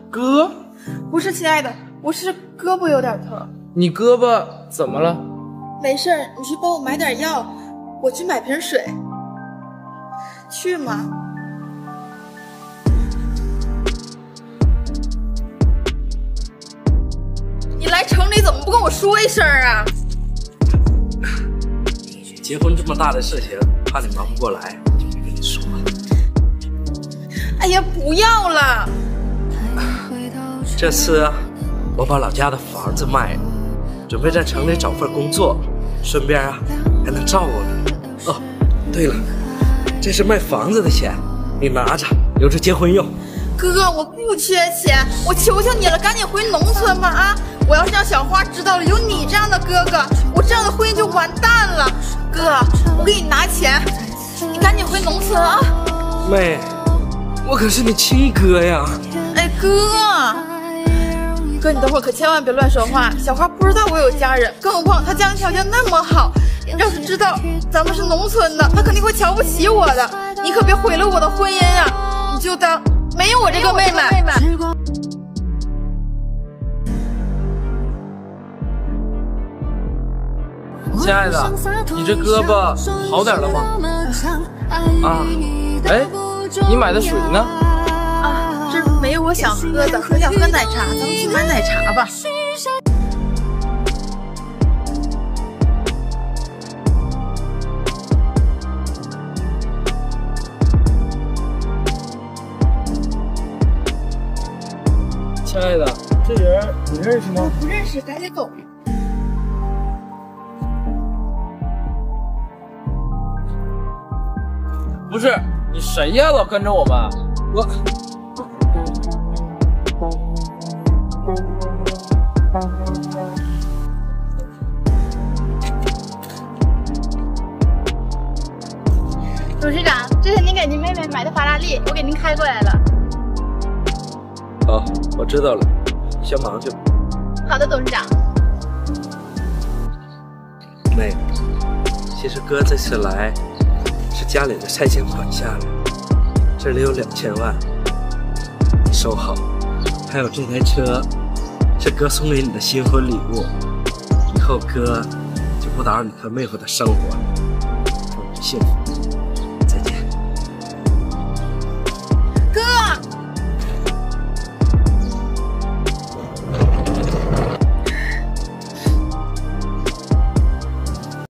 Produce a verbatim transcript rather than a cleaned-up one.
哥？ 不是，亲爱的，我是胳膊有点疼。 你胳膊怎么了？ 没事儿，你去帮我买点药，我去买瓶水。去吗？你来城里怎么不跟我说一声啊？ 结婚这么大的事情，怕你忙不过来，就没跟你说。 哎呀，不要了！ 这次我把老家的房子卖了，准备在城里找份工作，顺便啊还能照顾你。哦，对了，这是卖房子的钱，你拿着留着结婚用。 哥，我不缺钱，我求求你了，赶紧回农村吧啊！我要是让小花知道了有你这样的哥哥，我这样的婚姻就完蛋了。哥，我给你拿钱，你赶紧回农村啊！ 妹，我可是你亲哥呀！ 哎，哥，哥，你等会儿可千万别乱说话。小花不知道我有家人，更何况她家庭条件那么好，要是知道咱们是农村的，她肯定会瞧不起我的。你可别毁了我的婚姻啊！你就当没有我这个妹妹。 亲爱的，你这胳膊好点了吗？啊，哎，你买的水呢？ 啊，这没有我想喝的，我想喝奶茶，咱们去买奶茶吧。 亲爱的，这人你认识吗？ 不认识，赶紧走。 不是，你谁呀？老跟着我们？我。 董事长，这是您给您妹妹买的法拉利，我给您开过来了。 哦，我知道了，你先忙去吧。 好的，董事长。 妹，其实哥这次来是家里的拆迁款下来，这里有两千万，你收好。还有这台车，是哥送给你的新婚礼物，以后哥就不打扰你和妹夫的生活了，祝你幸福。